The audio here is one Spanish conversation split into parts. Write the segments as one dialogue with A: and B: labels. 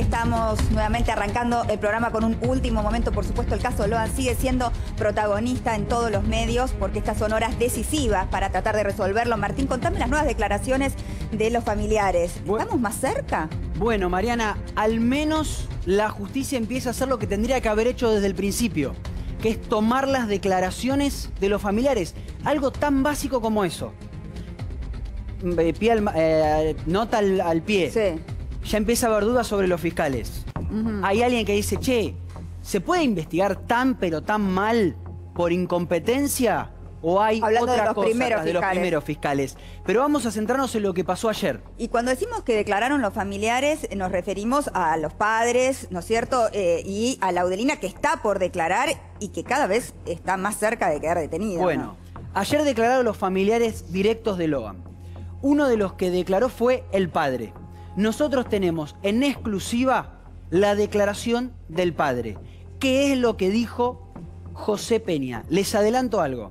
A: estamos nuevamente arrancando el programa con un último momento. Por supuesto, el caso Loan sigue siendo protagonista en todos los medios porque estas son horas decisivas para tratar de resolverlo. Martín, contame las nuevas declaraciones de los familiares. ¿Estamos más cerca?
B: Bueno, Mariana, al menos la justicia empieza a hacer lo que tendría que haber hecho desde el principio, que es tomar las declaraciones de los familiares. Algo tan básico como eso. Nota al pie.
A: Sí.
B: Ya empieza a haber dudas sobre los fiscales. Hay alguien que dice, che, ¿se puede investigar tan pero tan mal por incompetencia? ¿O hay
A: Hablando
B: otra
A: de los
B: cosa
A: primeros
B: fiscales? Pero vamos a centrarnos en lo que pasó ayer.
A: Y cuando decimos que declararon los familiares, nos referimos a los padres, ¿no es cierto? Y a Laudelina, que está por declarar y que cada vez está más cerca de quedar detenida.
B: Bueno,
A: ¿no?
B: Ayer declararon los familiares directos de Loan. Uno de los que declaró fue el padre. Nosotros tenemos en exclusiva la declaración del padre. ¿Qué es lo que dijo José Peña? Les adelanto algo.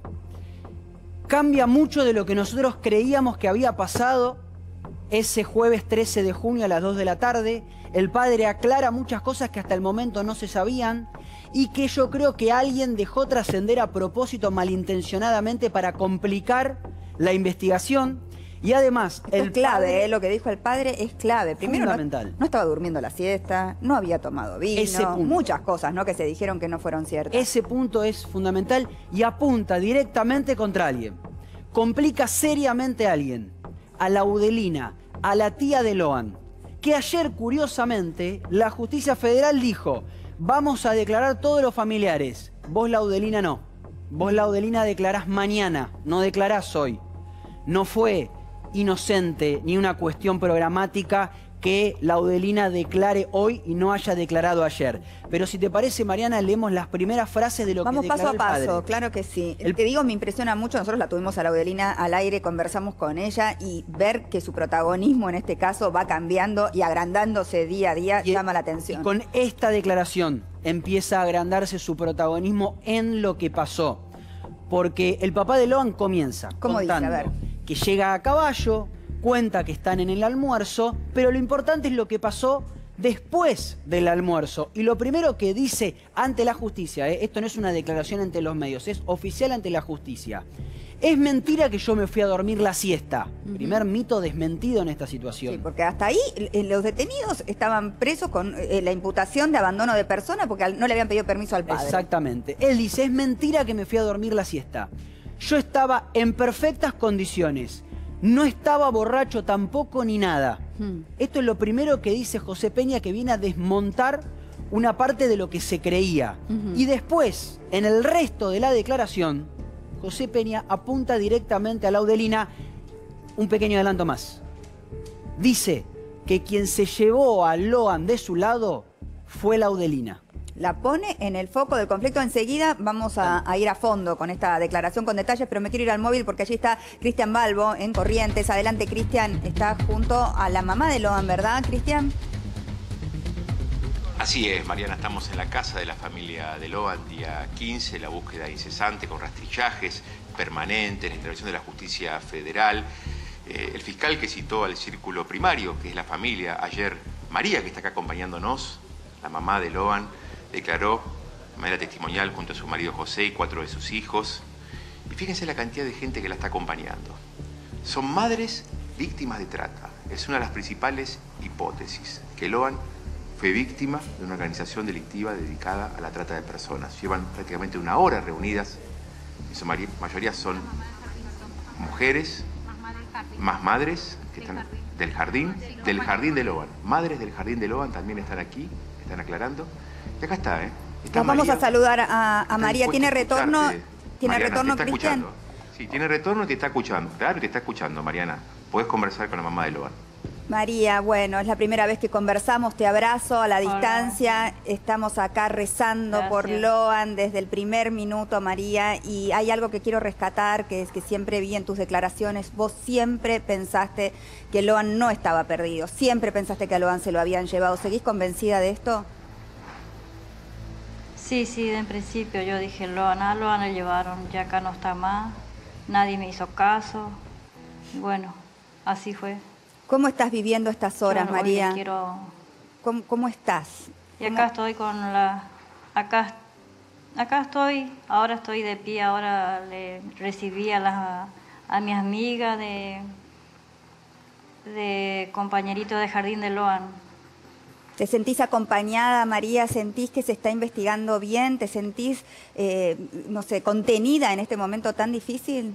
B: Cambia mucho de lo que nosotros creíamos que había pasado ese jueves 13 de junio a las 2 de la tarde. El padre aclara muchas cosas que hasta el momento no se sabían y que yo creo que alguien dejó trascender a propósito malintencionadamente para complicar la investigación. Y además,
A: es clave, lo que dijo el padre es clave. Primero,
B: fundamental.
A: No estaba durmiendo la siesta, no había tomado vino, muchas cosas, ¿no?, que se dijeron que no fueron ciertas.
B: Ese punto es fundamental y apunta directamente contra alguien. Complica seriamente a alguien, a Laudelina, a la tía de Loan, que ayer, curiosamente, la justicia federal dijo, vamos a declarar todos los familiares. Vos, Laudelina, no. Vos, Laudelina, declarás mañana, no declarás hoy. No fue inocente ni una cuestión programática que Laudelina declare hoy y no haya declarado ayer. Pero si te parece, Mariana, leemos las primeras frases de lo que declaró el padre.
A: Vamos paso a paso, claro que sí. Te digo, me impresiona mucho, nosotros la tuvimos a Laudelina al aire, conversamos con ella y ver que su protagonismo en este caso va cambiando y agrandándose día a día llama la atención.
B: Y con esta declaración empieza a agrandarse su protagonismo en lo que pasó. Porque el papá de Loan comienza contando que llega a caballo, cuenta que están en el almuerzo, pero lo importante es lo que pasó después del almuerzo. Y lo primero que dice ante la justicia, esto no es una declaración ante los medios, es oficial ante la justicia. Es mentira que yo me fui a dormir la siesta. Primer mito desmentido en esta situación.
A: Sí, porque hasta ahí los detenidos estaban presos con la imputación de abandono de persona porque no le habían pedido permiso al padre. Exactamente.
B: Él dice, es mentira que me fui a dormir la siesta. Yo estaba en perfectas condiciones. No estaba borracho tampoco ni nada. Esto es lo primero que dice José Peña, que viene a desmontar una parte de lo que se creía. Y después, en el resto de la declaración, José Peña apunta directamente a Laudelina. Un pequeño adelanto más. Dice que quien se llevó a Loan de su lado fue Laudelina.
A: La pone en el foco del conflicto. Enseguida vamos a ir a fondo con esta declaración con detalles, pero me quiero ir al móvil porque allí está Cristian Balbo en Corrientes. Adelante, Cristian. Está junto a la mamá de Loan, ¿verdad, Cristian?
C: Así es, Mariana, estamos en la casa de la familia de Loan, día 15, la búsqueda incesante con rastrillajes permanentes, la intervención de la justicia federal. El fiscal que citó al círculo primario, que es la familia, ayer María, que está acá acompañándonos, la mamá de Loan, declaró de manera testimonial junto a su marido José y 4 de sus hijos. Y fíjense la cantidad de gente que la está acompañando. Son madres víctimas de trata. Es una de las principales hipótesis, que Loan fue víctima de una organización delictiva dedicada a la trata de personas. Llevan prácticamente una hora reunidas. En su mayoría son mujeres, más madres que están del jardín de Loan. Madres del jardín de Loan también están aquí, están aclarando. Y acá está, Está
A: Nos vamos a saludar a María. ¿Tiene retorno? ¿Tiene retorno, Cristian?
C: Sí, tiene retorno y te está escuchando. Claro, te está escuchando, Mariana. Podés conversar con la mamá de Loan.
A: María, bueno, es la primera vez que conversamos, te abrazo a la distancia, estamos acá rezando por Loan desde el primer minuto, María, y hay algo que quiero rescatar, que es que siempre vi en tus declaraciones, vos siempre pensaste que Loan no estaba perdido, siempre pensaste que a Loan se lo habían llevado. ¿Seguís convencida de esto?
D: Sí, en principio yo dije, a Loan le llevaron, ya acá no está más, nadie me hizo caso, bueno, así fue.
A: ¿Cómo estás viviendo estas horas, María? ¿Cómo estás?
D: Y acá estoy con la... Acá estoy, ahora estoy de pie, ahora le recibí a mis amigas de compañeritos de Jardín de Loan.
A: ¿Te sentís acompañada, María? ¿Sentís que se está investigando bien? ¿Te sentís, no sé, contenida en este momento tan difícil?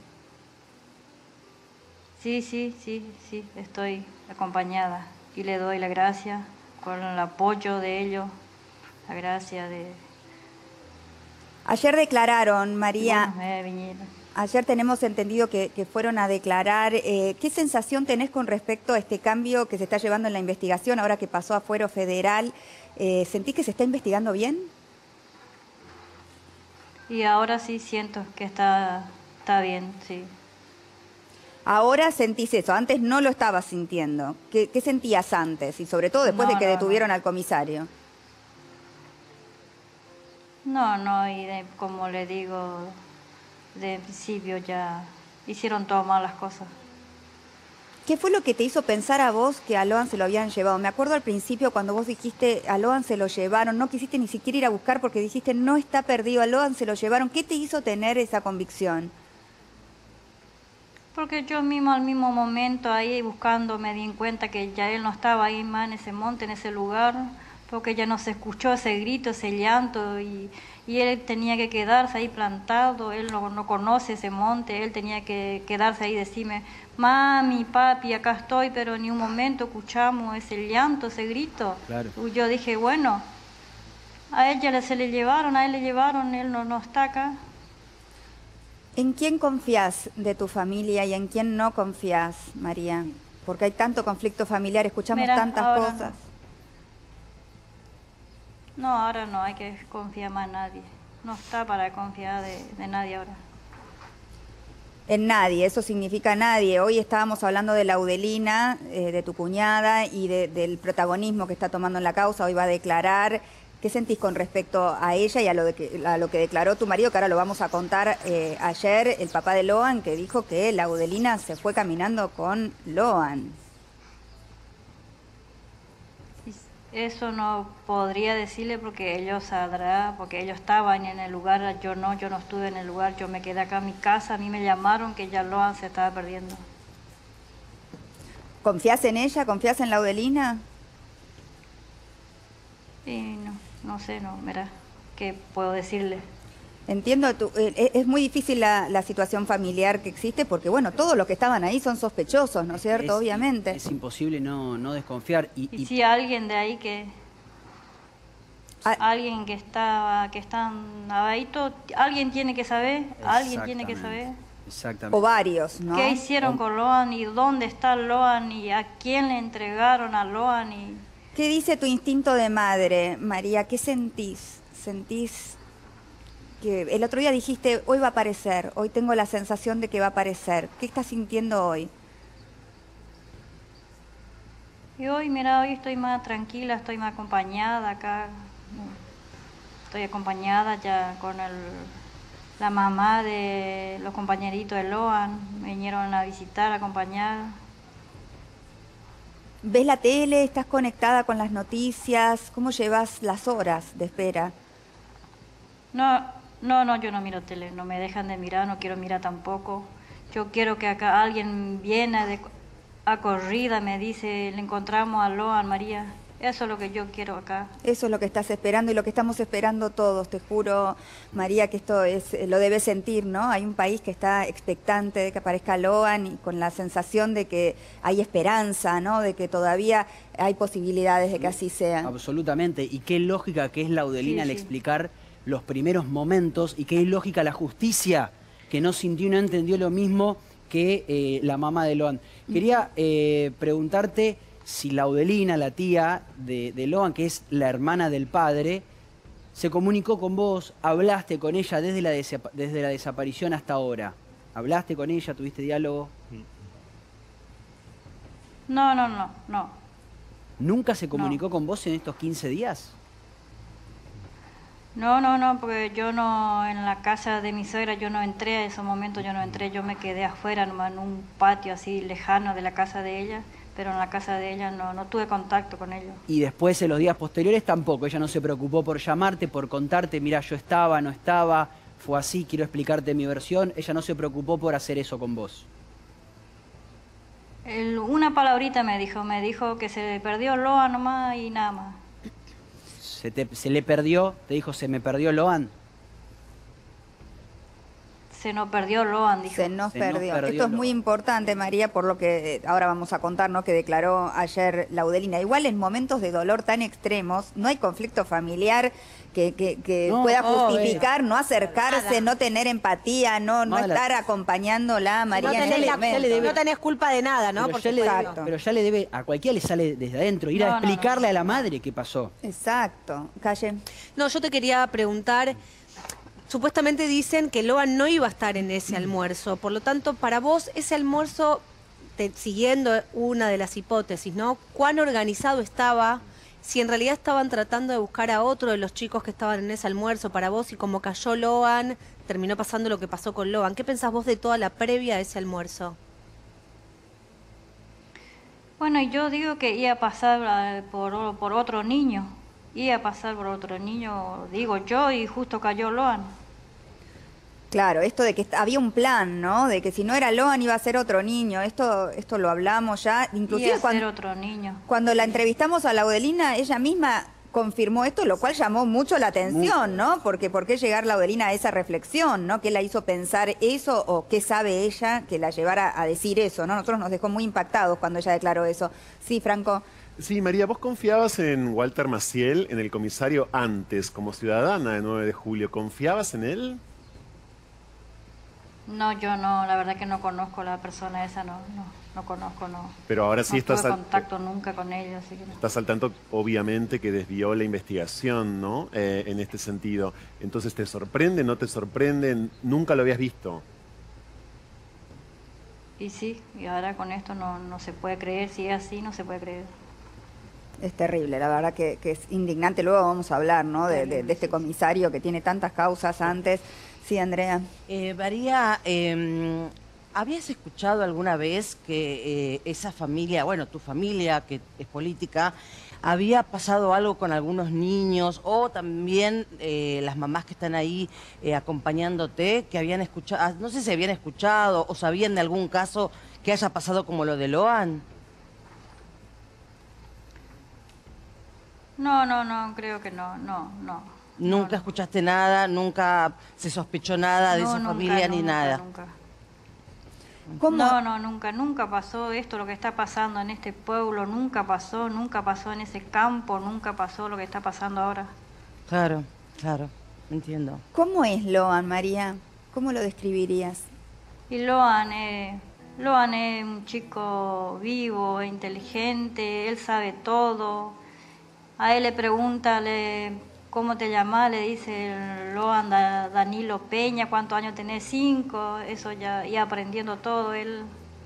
D: Sí, estoy acompañada y le doy la gracia con el apoyo de ellos, la gracia de...
A: Ayer declararon, María,
D: Bueno, vinieron.
A: ayer tenemos entendido que fueron a declarar. ¿Qué sensación tenés con respecto a este cambio que se está llevando en la investigación ahora que pasó a fuero federal? ¿Sentís que se está investigando bien?
D: Y ahora sí siento que está bien, sí.
A: Ahora sentís eso, antes no lo estabas sintiendo. ¿Qué sentías antes? Y sobre todo después de que detuvieron al comisario.
D: No, y como le digo, de principio ya hicieron todas malas cosas.
A: ¿Qué fue lo que te hizo pensar a vos que a Loan se lo habían llevado? Me acuerdo al principio cuando vos dijiste a Loan se lo llevaron, no quisiste ni siquiera ir a buscar porque dijiste no está perdido, a Loan se lo llevaron. ¿Qué te hizo tener esa convicción?
D: Porque yo mismo al mismo momento ahí buscando me di cuenta que ya él no estaba ahí más en ese monte, en ese lugar, porque ya no se escuchó ese grito, ese llanto y él tenía que quedarse ahí plantado, él no conoce ese monte, él tenía que quedarse ahí y decirme, mami, papi, acá estoy, pero ni un momento escuchamos ese llanto, ese grito.
B: Claro.
D: Y yo dije, bueno, a él ya se le llevaron, él no está acá.
A: ¿En quién confías de tu familia y en quién no confías, María? Porque hay tanto conflicto familiar, escuchamos tantas cosas.
D: No, ahora no hay que confiar más en nadie. No está para confiar de nadie ahora.
A: En nadie, eso significa nadie. Hoy estábamos hablando de Laudelina, de tu cuñada y del protagonismo que está tomando en la causa. Hoy va a declarar. ¿Qué sentís con respecto a ella y a lo que declaró tu marido, que ahora lo vamos a contar ayer, el papá de Loan, que dijo que Laudelina se fue caminando con Loan?
D: Eso no podría decirle porque ellos sabrán, porque ellos estaban en el lugar, yo no estuve en el lugar, yo me quedé acá en mi casa, a mí me llamaron que ya Loan se estaba perdiendo.
A: ¿Confías en ella? ¿Confías en Laudelina?
D: Y no sé, mira, ¿qué puedo decirle?
A: Entiendo, es muy difícil la situación familiar que existe porque, bueno, todos los que estaban ahí son sospechosos, ¿no es cierto? Obviamente.
B: Es imposible no desconfiar.
D: Y si alguien de ahí alguien que están ahí, alguien tiene que saber,
B: Exactamente.
A: O varios, ¿no?
D: ¿Qué hicieron con Loan y dónde está Loan y a quién le entregaron a Loan?
A: ¿Qué dice tu instinto de madre, María? ¿Qué sentís? ¿Sentís que el otro día dijiste, hoy va a aparecer, hoy tengo la sensación de que va a aparecer? ¿Qué estás sintiendo hoy?
D: Y hoy, mira, hoy estoy más tranquila, estoy más acompañada acá. Estoy acompañada ya con la mamá de los compañeritos de Loan. Me vinieron a visitar, a acompañar.
A: ¿Ves la tele? ¿Estás conectada con las noticias? ¿Cómo llevas las horas de espera?
D: No, yo no miro tele, no me dejan de mirar, no quiero mirar tampoco. Yo quiero que acá alguien viene a corrida, me dice, le encontramos a Loan, María. Eso es lo que yo quiero acá.
A: Eso es lo que estás esperando y lo que estamos esperando todos. Te juro, María, que esto lo debes sentir, ¿no? Hay un país que está expectante de que aparezca Loan y con la sensación de que hay esperanza, ¿no? De que todavía hay posibilidades de que así sea.
B: Absolutamente. Y qué lógica que es Laudelina al explicar los primeros momentos y qué lógica la justicia que no sintió y no entendió lo mismo que la mamá de Loan. Quería preguntarte si Laudelina, la tía de Loan, que es la hermana del padre, se comunicó con vos, hablaste con ella desde la desaparición hasta ahora. ¿Hablaste con ella? ¿Tuviste diálogo?
D: No.
B: ¿Nunca se comunicó con vos en estos 15 días?
D: No, porque yo no, en la casa de mi suegra yo no entré, a esos momentos yo no entré, yo me quedé afuera, nomás en un patio así lejano de la casa de ella, pero en la casa de ella no tuve contacto con ellos.
B: Y después, en los días posteriores, tampoco. Ella no se preocupó por llamarte, por contarte, mira, yo estaba, no estaba, fue así, quiero explicarte mi versión. Ella no se preocupó por hacer eso con vos.
D: Una palabrita me dijo que se le perdió Loa nomás y nada más.
B: Se le perdió, te dijo, se me perdió Loan.
D: Se nos perdió Loan, dijo.
A: Se nos perdió. Esto es muy importante, María, por lo que ahora vamos a contar, ¿no? Que declaró ayer Laudelina. Igual en momentos de dolor tan extremos, no hay conflicto familiar que pueda justificar, no acercarse, no tener empatía, no estar acompañándola, María.
E: No tenés culpa de nada, ¿no?
B: Pero ya le debe, a cualquiera le sale desde adentro, ir a explicarle a la madre qué pasó.
A: Exacto. Calle.
E: No, yo te quería preguntar, supuestamente dicen que Loan no iba a estar en ese almuerzo, por lo tanto, para vos, ese almuerzo, siguiendo una de las hipótesis, ¿no? ¿Cuán organizado estaba? Si en realidad estaban tratando de buscar a otro de los chicos que estaban en ese almuerzo para vos y como cayó Loan, terminó pasando lo que pasó con Loan. ¿Qué pensás vos de toda la previa a ese almuerzo?
D: Bueno, yo digo que iba a pasar por otro niño. Iba a pasar por otro niño, digo yo, y justo cayó Loan.
A: Claro, esto de que había un plan, ¿no? De que si no era Loan iba a ser otro niño. Esto lo hablamos ya. Inclusive
D: iba a ser otro niño.
A: Cuando la entrevistamos a Laudelina, ella misma confirmó esto, lo cual llamó mucho la atención, ¿no? Porque ¿por qué llegar Laudelina a esa reflexión, ¿no? ¿Qué la hizo pensar eso o qué sabe ella que la llevara a decir eso, ¿no? Nosotros nos dejó muy impactados cuando ella declaró eso. Sí, Franco.
F: Sí, María, vos confiabas en Walter Maciel, en el comisario antes, como ciudadana de 9 de julio. ¿Confiabas en él?
D: No, yo no, la verdad que no conozco a la persona esa, no conozco, no.
F: Pero ahora sí estás
D: al contacto nunca con ella, así que no.
F: Estás al tanto, obviamente, que desvió la investigación, ¿no? En este sentido. Entonces, ¿te sorprende, no te sorprende? Nunca lo habías visto.
D: Y sí, y ahora con esto no se puede creer, si es así, no se puede creer.
A: Es terrible, la verdad que es indignante. Luego vamos a hablar, ¿no? De este comisario que tiene tantas causas antes. Sí, Andrea.
G: María, ¿habías escuchado alguna vez que esa familia, bueno, tu familia que es política, había pasado algo con algunos niños o también las mamás que están ahí acompañándote, que habían escuchado, no sé si habían escuchado o sabían de algún caso que haya pasado como lo de Loan?
D: No, creo que no.
G: ¿Nunca escuchaste nada? ¿Nunca se sospechó nada de esa familia ni nada?
D: Nunca.
A: ¿Cómo?
D: Nunca pasó esto, lo que está pasando en este pueblo, nunca pasó en ese campo, nunca pasó lo que está pasando ahora.
G: Claro, entiendo.
A: ¿Cómo es Loan, María? ¿Cómo lo describirías?
D: Y Loan es un chico vivo, inteligente, él sabe todo. A él le pregunta, ¿cómo te llamas? Le dice Loan Danilo Peña, ¿cuántos años tenés? 5, eso ya iba aprendiendo todo él.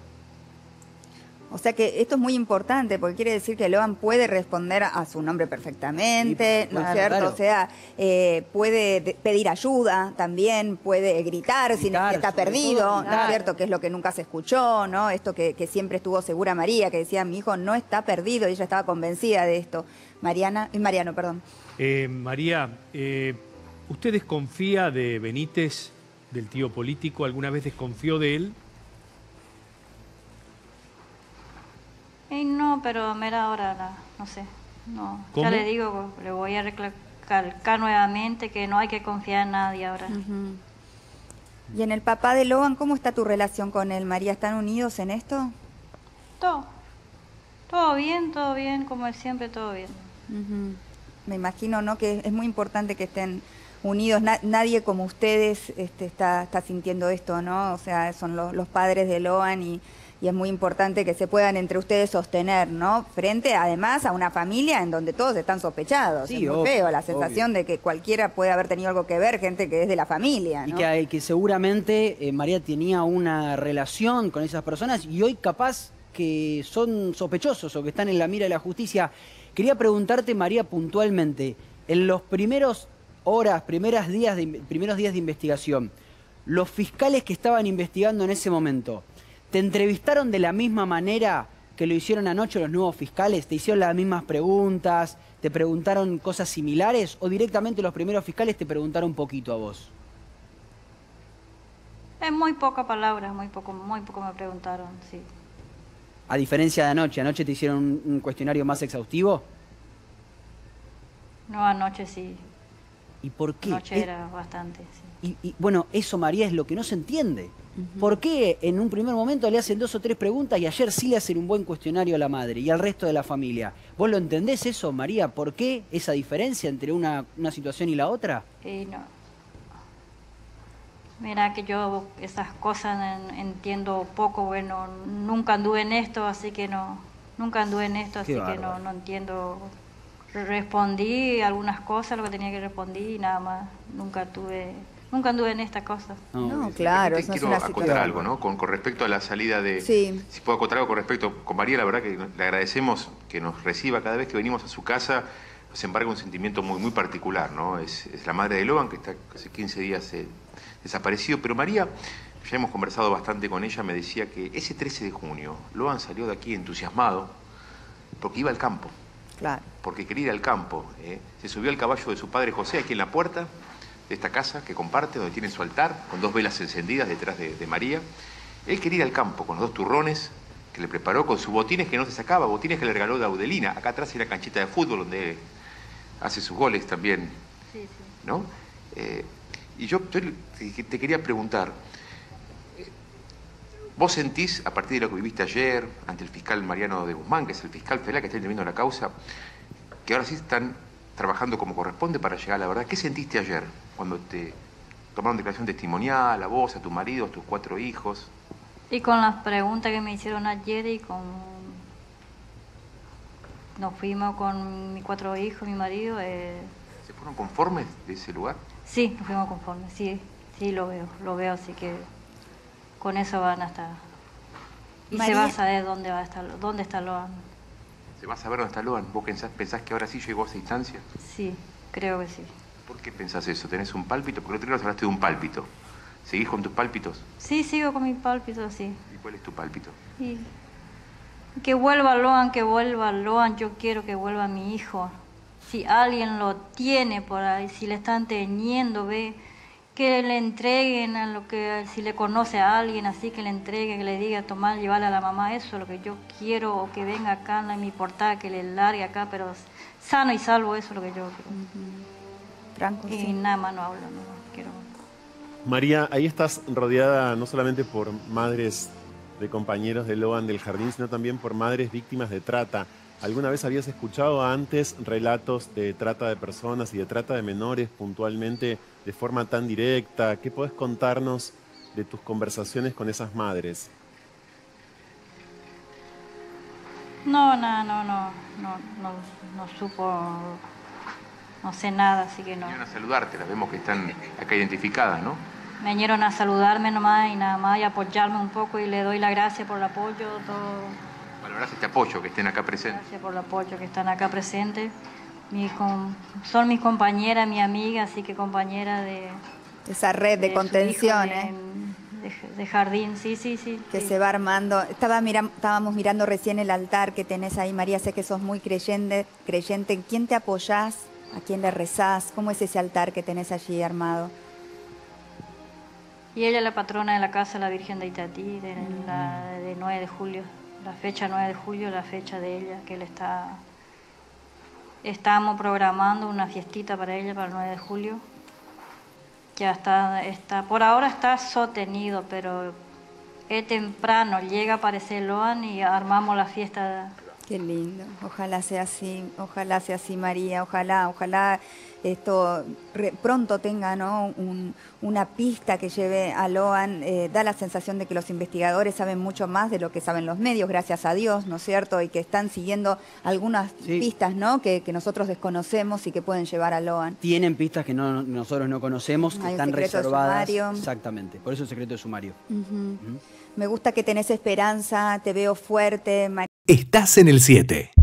A: O sea que esto es muy importante porque quiere decir que Loan puede responder a su nombre perfectamente, ¿no es cierto? Claro. O sea, puede pedir ayuda también, puede gritar si está perdido, ¿no es cierto? Que es lo que nunca se escuchó, ¿no? Esto que siempre estuvo segura María, que decía, mi hijo no está perdido, y ella estaba convencida de esto. Mariano, perdón.
H: María, ¿usted desconfía de Benítez, del tío político? ¿Alguna vez desconfió de él?
D: No, pero mera hora, no sé. No.
H: ¿Cómo?
D: Ya le digo, le voy a recalcar nuevamente que no hay que confiar en nadie ahora.
A: Y en el papá de Loan, ¿cómo está tu relación con él, María? ¿Están unidos en esto?
D: Todo bien, como siempre, todo bien.
A: Me imagino, ¿no? Que es muy importante que estén unidos. Nadie como ustedes está sintiendo esto, ¿no? O sea, son los padres de Loan y es muy importante que se puedan entre ustedes sostener, ¿no? Frente, además, a una familia en donde todos están sospechados. Sí, es muy feo la sensación de que cualquiera puede haber tenido algo que ver, gente que es de la familia, ¿no?
B: Y que seguramente María tenía una relación con esas personas y hoy capaz que son sospechosos o que están en la mira de la justicia. Quería preguntarte, María, puntualmente, en los primeros horas, primeros días de investigación, los fiscales que estaban investigando en ese momento, ¿te entrevistaron de la misma manera que lo hicieron anoche los nuevos fiscales? ¿Te hicieron las mismas preguntas? ¿Te preguntaron cosas similares? ¿O directamente los primeros fiscales te preguntaron un poquito a vos?
D: Es muy poca palabra, muy poco me preguntaron, sí.
B: A diferencia de anoche te hicieron un cuestionario más exhaustivo.
D: No, anoche sí.
B: ¿Y por qué?
D: Anoche era bastante, sí.
B: Y bueno, eso, María, es lo que no se entiende. ¿Por qué en un primer momento le hacen 2 o 3 preguntas y ayer sí le hacen un buen cuestionario a la madre y al resto de la familia? ¿Vos lo entendés eso, María? ¿Por qué esa diferencia entre una situación y la otra?
D: No. Mira que yo esas cosas entiendo poco, bueno, nunca anduve en esto, así que no entiendo. Respondí algunas cosas, lo que tenía que responder y nada más. Nunca anduve en estas cosas.
A: No, claro, eso es
C: quiero
A: una
C: acotar
A: situación.
C: algo, ¿no? Con respecto a la salida de...
A: Sí.
C: Si puedo acotar algo con respecto... Con María, la verdad que le agradecemos que nos reciba cada vez que venimos a su casa. Nos embarga un sentimiento muy, muy particular, ¿no? Es la madre de Loan, que está hace 15 días desaparecido. Pero María, ya hemos conversado bastante con ella, me decía que ese 13 de junio Loan salió de aquí entusiasmado porque iba al campo.
A: Claro.
C: Porque quería ir al campo. Se subió al caballo de su padre José aquí en la puerta de esta casa que comparte, donde tiene su altar, con 2 velas encendidas detrás de María. Él quería ir al campo con los 2 turrones que le preparó, con sus botines que no se sacaba, botines que le regaló de Audelina. Acá atrás hay una canchita de fútbol donde hace sus goles también, sí. ¿No? Y yo te quería preguntar, ¿vos sentís, a partir de lo que viviste ayer, ante el fiscal Mariano de Guzmán, que es el fiscal federal que está interviniendo la causa, que ahora sí están trabajando como corresponde para llegar a la verdad? ¿Qué sentiste ayer cuando te tomaron declaración testimonial, a vos, a tu marido, a tus 4 hijos?
D: Y con las preguntas que me hicieron ayer y nos fuimos con mis 4 hijos, mi marido.
C: ¿Se fueron conformes de ese lugar?
D: Sí, nos fuimos conformes, sí, lo veo, así que con eso van a estar. Y María, se va a saber dónde está Loan.
C: ¿Se va a saber dónde está Loan? ¿Vos pensás que ahora sí llegó a esa instancia?
D: Sí, creo que sí.
C: ¿Por qué pensás eso? ¿Tenés un pálpito? Porque el otro día nos hablaste de un pálpito. ¿Seguís con tus pálpitos?
D: Sí, sigo con mis pálpitos, sí.
C: ¿Y cuál es tu pálpito?
D: Sí. Que vuelva Loan, yo quiero que vuelva mi hijo. Si alguien lo tiene por ahí, si le están teniendo, que le entreguen a lo que, si le conoce a alguien así, que le entregue, que le diga, tomar, llevarle a la mamá, eso es lo que yo quiero, o que venga acá, no me importa, que le largue acá, pero sano y salvo, eso es lo que yo quiero.
A: Franco,
D: y
A: sí.
D: Nada más no hablo, no quiero.
F: María, ahí estás rodeada no solamente por madres de compañeros de Loan del Jardín, sino también por madres víctimas de trata. ¿Alguna vez habías escuchado antes relatos de trata de personas y de trata de menores puntualmente de forma tan directa? ¿Qué podés contarnos de tus conversaciones con esas madres?
D: No supo, no sé nada, así que no.
C: Vinieron a saludarte, las vemos que están acá identificadas, ¿no?
D: Me vinieron a saludarme nomás y nada más y apoyarme un poco y le doy la gracia por el apoyo, todo.
C: Valorás este apoyo, que estén acá presentes.
D: Gracias por el apoyo, que están acá presentes. Son mis compañeras, mi amiga, así que compañera de...
A: Esa red de contención,
D: de jardín, sí.
A: Que se va armando. Estábamos mirando recién el altar que tenés ahí, María, sé que sos muy creyente. ¿En quién te apoyás? ¿A quién le rezás? ¿Cómo es ese altar que tenés allí armado?
D: Y ella es la patrona de la casa, la Virgen de Itatí, de 9 de julio. La fecha 9 de julio, la fecha de ella, que estamos programando una fiestita para ella para el 9 de julio. Ya está, por ahora está sostenido, pero es temprano, llega a aparecer Loan y armamos la fiesta.
A: Qué lindo, ojalá sea así, María, ojalá esto pronto tenga, ¿no? una pista que lleve a Loan. Da la sensación de que los investigadores saben mucho más de lo que saben los medios, gracias a Dios, ¿no es cierto? Y que están siguiendo algunas pistas, ¿no? Que nosotros desconocemos y que pueden llevar a Loan.
B: Tienen pistas que nosotros no conocemos, que están reservadas.
A: De sumario.
B: Exactamente, por eso el secreto de sumario.
A: Me gusta que tenés esperanza, te veo fuerte.
I: Estás en el 7.